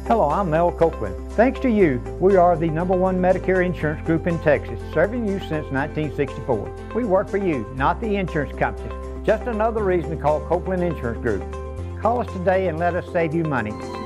Hello, I'm Mel Copeland. Thanks to you, we are the #1 Medicare insurance group in Texas, serving you since 1964. We work for you, not the insurance companies. Just another reason to call Copeland Insurance Group. Call us today and let us save you money.